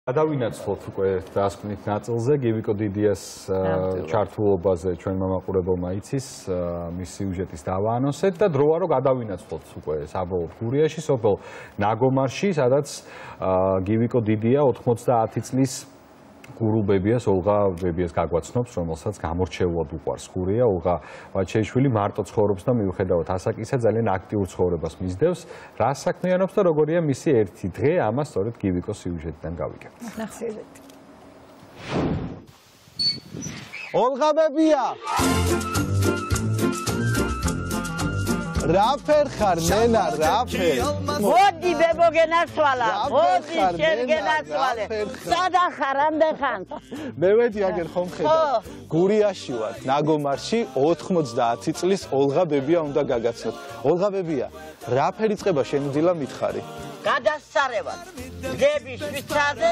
გადავინაცვლოთ უკვე დასკვნით ნაწილზე, გივიკო დიდიას ჩართულობაზე ჩვენმა მაყურებელმა იცის, მის სიუჟეტის დავაანონსეთ და დროა რომ გადავინაცვლოთ უკვე საბოლოოდ გურიაში, სოფელ ნაგომარში, სადაც გივიკო დიდია 90 წლის გურუ ბებიას, ოლღა ბებიას გაგვაცნობს, რომელსაც გამორჩეულად უყვარს გურია. ოლღა ვაჩეიშვილი მარტო ცხოვრობს და მიუხედავად ასაკისა ძალიან აქტიურ ცხოვრებას მისდევს. რა საქმიანობს და როგორია მისი ერთი დღე, ამას სწორედ გივიკოს სიუჟეტიდან გავიგებთ. ნახეთ. ოლღა ბებია! რაფერ ხარ ნენა, რაფერ? მოდი ბებო გენაცვალა, მოდი შენ გენაცვალე. სადა ხარ ამდენ ხანს? მე ვედი აგერ ხომ ხედავ. გურიაში ვარ, ნაგომარში 90 წლის ოლღა ბებია უნდა გაგაცნოთ. ოლღა ბებია, რაფერ იწყება შენი დილა მითხარი? გადასარევად. გები შვიცაზე.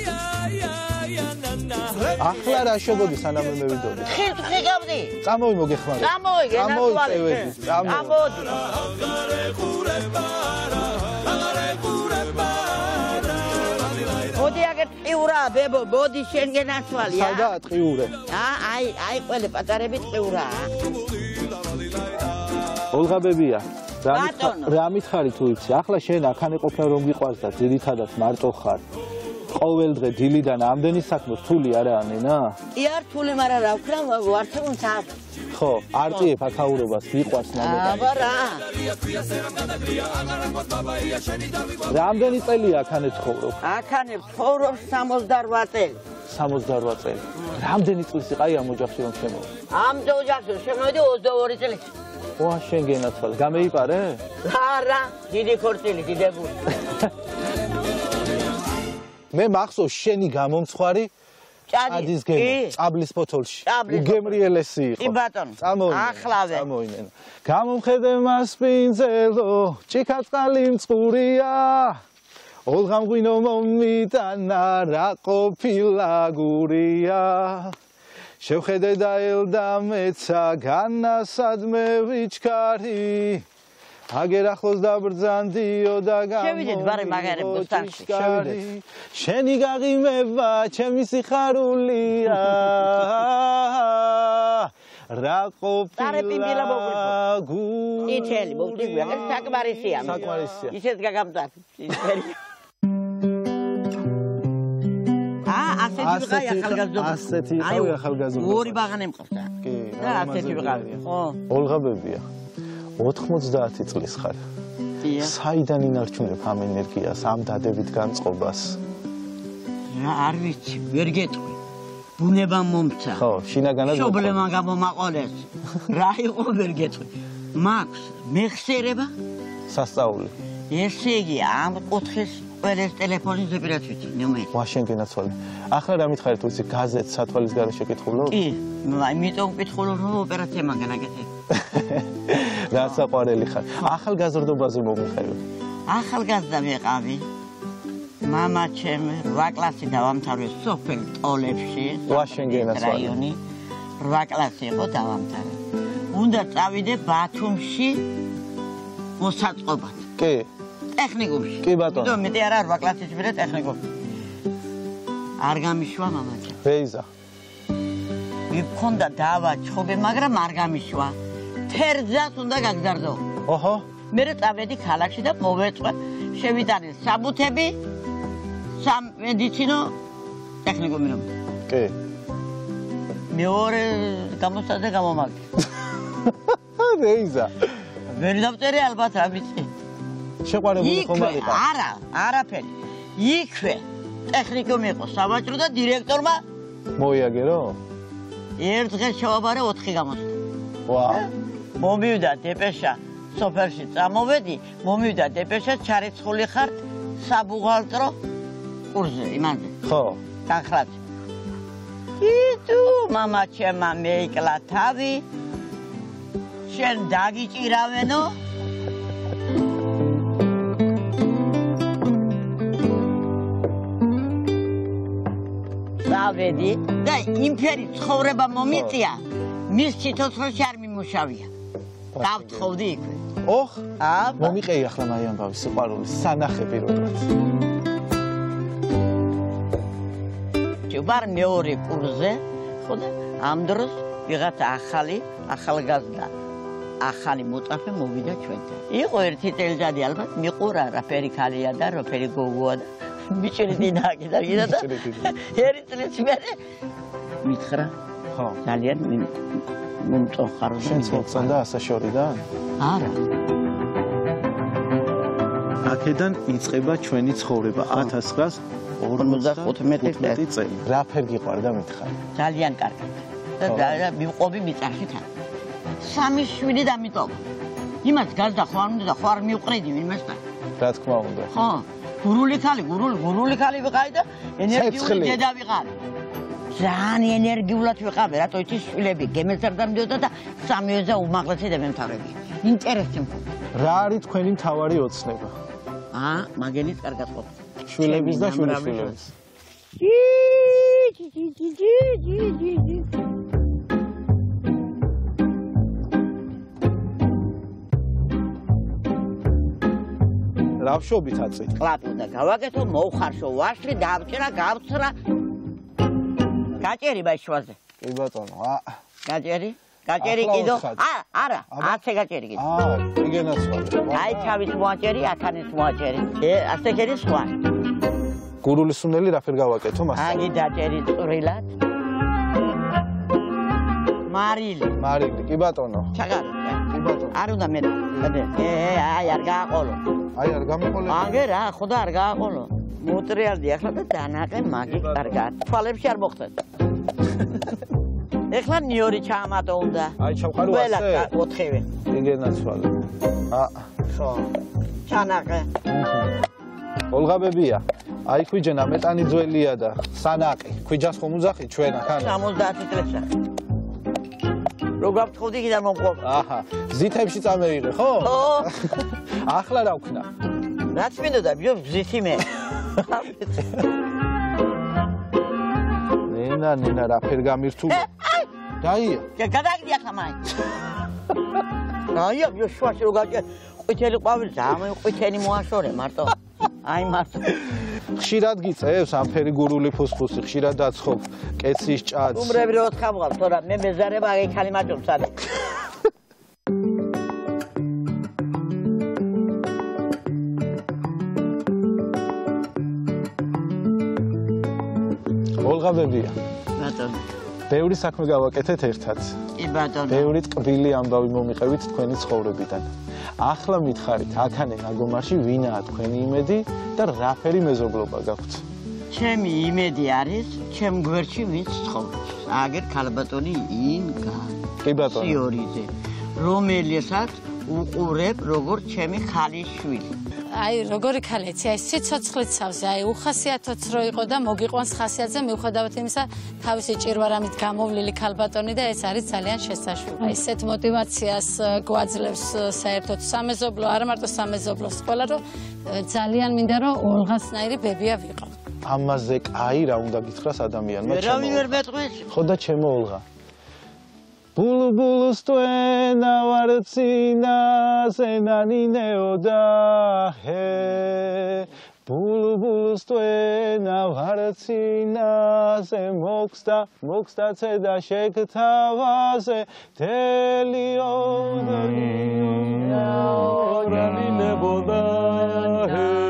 ახლა რა შეგოდი სანამ მე მივიდოდი? ხილ გავდი. წამოვი მოგეხმარე. წამოვი გენაცვალე. წამოვი. მოდი აგერ ტყიურა ბებო, მოდი შენ გენაცვალია. სადაა ტყიურე? აი ყველე პატარები ტყიურაა. ოლღა ბებია, რა მითხარი თუ იცი? ახლა შენ აქანე ყოფნა რომ გიყვარს და ძირითადად მარტო ხარ. ყოველ დღე დილიდან ამდენი საქმე რთული არაა ნენა? კი არ რთული, მაგრამ რა ვქნა, ვართებუნ ცა. ხო, არტიებ აქაურობას, მიყვარს ნამოდარი. აბა რა. რამდენი წელია აქანე ცხოვრობ? აქანე ცხოვრობ 68 წელი. 68 წელი. რამდენი წლის იყაი ამ ოჯახში რომ შემოვიდა? ამ ოჯახში შემოვიდა 22 წელს. ვა, შენ გენაცვალე. გამეიპარე? არა, დიდი ქორწილი, დიდებული. მე მახსოვს შენი გამომცხვარი ადის გემო, წაბლის ფოთოლში. უგემრიელესი იყო. კი ბატონო. ახლავე. წამოინენა. გამომხედე მას პინძელო, ჭიქაწყალი მწყურია. ოლღა მღვინო მომიტანა, რა ყოფილა გურია. შევხედე და ელდა მეცა, განასადმე ვიჩქარი. აგერ ახლოს დაბრძანდიო და შევიდეთ ბარე მაგარი ბოსტანში, შევიდეთ. შენი გაღიმება, ჩემი სიხარულია. რა ყოფილა გურია. იცელი, მოვტიგვი, აგერ საკმარისია. საკმარისია. ისეთ გაგამწარ. ასეთი ახალგაზრდობა. ასეთი იყავი ახალგაზრდობა. ორი ბაღანი მყავდა. კი, და ასეთი ვიყავი. ხო. ოლღა ბებია. 90 წლის ხარ. საიდან ინარჩუნებ ამ ენერგიას, ამ დადებით განწყობას? რა არ ვიცი, ვერ გეტყვი. ბუნება მომცა. ხო, შინაგანად შობლემა გამომაყოლეს. რა იყო ვერ გეტყვი. მაქვს მეხსიერება? სასწაული. ესე იგი, ამ კუთხეს ყველეს ტელეფონის ზეპირად ვიცი, ნომერი. ვა, შენ გენაცვალე. ახლა რა მითხარი თუ იცი გაზეთს სათვალის გარეშე კითხულობ? კი, იმიტომ ვკითხულობ, რომ ოპერაცია მაგან აკეთებ. რა საყვარელი ხარ. ახალგაზრდობაზე მომიხევი. ახალგაზრდა ვიყავი. მამა ჩემი 8 კლასი დავამთავრე სოფელ ტოლებში. ვა, შენ გენაცვალე. რაიონი 8 კლასი იყო დავამთავრე. უნდა წავიდე ბათუმში მოსაწყობად. კი. ტექნიკუმში. კი ბატონო. იმიტომ მეტი არა 8 კლასის მერე ტექნიკუმში. არ გამიშვა მამა ჩემი. ბეიზა. მიფქონდა დავა ჩხობე, მაგრამ არ გამიშვა. თერძას უნდა გაგზარდო. ოჰო. მე წავედი ქალაქში და მოვეწვე, შევიტანე საბუთები სამედიცინო ტექნიკუმი რომ. კი. მეორე გამოსადა გამომაგე. ბეიზა. ვერ დავწერე ალბათ რა ვიცი. შეყვარებული ხომ არ იყავ? არა, არაფერი. იქვე ტექნიკუმი იყო სავაჭრო და დირექტორმა მოიაგერო? ერთ დღეს შევაბარე 4 გამოსდა. ვა. მომივიდა დეპეშა სოფელში წამოვედი, მომივიდა დეპეშა ჩარიცხული ხარ საბუღალტრო კურსზე იმანზე. ხო. განხრათ. იტუ მამა ჩემა მეიკლა თავი. შენ დაგიჭირავენო? წავედი და იმფერი ცხოვრება მომიწია. მის თვითონში არ მიმუშავია. დავთხოვდი იქვე. ოხ, მომიყეი ახლა მაი ამბავი სიყვარული, სანახე პირველად. ერთ-ერთი ვარ მეორე კურსზე, ხო და ამ დროს ვიღაცა ახალგაზრდა ახალი მოწაფე მოვიდა ჩვენთან. იყო ერთი წელიწადი ალბათ მიყურა რა ფერი ქალია და რა ფერი გოგოა და მიჭრი დინაკი და ერთი წელიწადი მერე მითხრა ხო ძალიან მომწოხარო და შენც მოწონდა ასაშორიდან? არა. აქედან იწყება ჩვენი ცხოვრება 1955 წელი. რა ფერ გიყვარდა მითხარი? ძალიან კარგად. და მივყობი მიწაში თან. სამი შვილი და მიტოვა. იმას გაზდა ხო არ უნდა და ხო არ მივყრედი ვინმესთან. რა თქმა უნდა. ხო, გურული ქალი ვიყავი და ენერგიული დედა ვიყავი. ძალიან ენერგიულად ვიყავი, რატო იცის შვილები გემეცარდა მიდოდა და სამივეზე უმაღლესი დემემთავრები. ინტერესი მქონდა. რა არის თქვენი მთავარი ოცნება? მაგენიც კარგად ყოფ. შვილების და შვილიშვილების. რა ვშობით აწი? კლაპო და გავაკეთო, მოუხარშო ვაშლი, დავჭრა, გავცრა. გაჭერი ბაშვაზე. კი ბატონო, გაჭერი? გაჭერი კიდო? არა, აცე გაჭერი კიდო. იგენაცვალე. აი ჩავის მოაჭერი, ათანის მოაჭერი. ასე კერი სხვა. გურული სუნელი რა ფერ გავაკეთო მასწავლე? აგი დაჭერი წვრილად. მარილი, კი ბატონო. ჩაგარ. კი ბატონო. არ უნდა მე. აი არ გააყოლო. აი არ გამიყოლე. აგე რა, ხოდა არ გააყოლო. მოტრიალდი ახლა და დანაყე მაგი კარგად. თვალებში არ მოხდეთ. ეხლა ნიორი ჩაამატო უნდა. აი ჩავყარო ასე. ყველა ოთხივე. იგენაცვალე. ხო. ჩანაყე. ოლღა ბებია. აი ქვიჯენა მეტანი ძველია და სანაყი. ქვიჯას ხომ უძახი ჩვენ აქ? 70 წელსა. რო გავთხოვდი კიდე მომყვა. აჰა, ზითებში წამეიღე, ხო? ხო. ახლა რა ვქნა? რაც მინდოდა, ბიო ზითი მე. ნენა რა ფერ გამირთული? დაია. გადაგდი ახლა მაინც. დაია, ბიო შუაში რო გავჭე, ყვითელი ყვავილი, ამე ყვითელი მოაშორე მარტო. აი მარტო. ხშირად გიწევს ამ ფერი გურული ფუსფუსი, ხშირად დაცხობ კეცის ჭადს. უმრები რო თხამღავ, თორა მე მეზარება აი ხალი მაჭობს არა. ოლღა ბებია. ბატონო. ბევრი საქმე გავაკეთეთ ერთად. კი ბატონო. ბევრი ტკბილი ამბავი მომიყევით თქვენი ცხოვრებიდან. ახლა მითხარით, აქანე ნაგომარში ვინაა თქვენი იმედი და რა ფერი მეზობლობა გაქვთ? ჩემი იმედი არის, ჩემ გვერდში ვინც ცხოვრობს. აგერ ქალბატონი ინგა. კი ბატონო. სიორიძე, რომელსაც უყურებ როგორც ჩემი ხალიშვილი. აი როგორი ქალეთი, აი სიცოცხლით სავზე, აი უხასიათოც რო იყო და მოგიყვანს ხასიათზე მიუხედავად იმისა, თავისი ჭირვარამით გამოვლილი ქალბატონი და ეს არის ძალიან შესაშვები. აი ესეთ мотиваციას გვაძლევს საერთოდ სამეზობლო, არა მარტო სამეზობლოს ყველა, რომ ძალიან მინდა რომ ოლღასნაირი ბებია ვიყო. ამაზე კაი რა უნდა გითხრას ადამიანმა ჩემო. ვერავინ ვერ მეტყვის. ხო და ჩემო ოლღა. ბულბულს ტვენა ვარცინა ზენანინეოდა ჰე ბულბულს ტვენა ვარცინა ზე მოგსდა ცედა შეკთავაზე დელიო რანინებოდა ჰე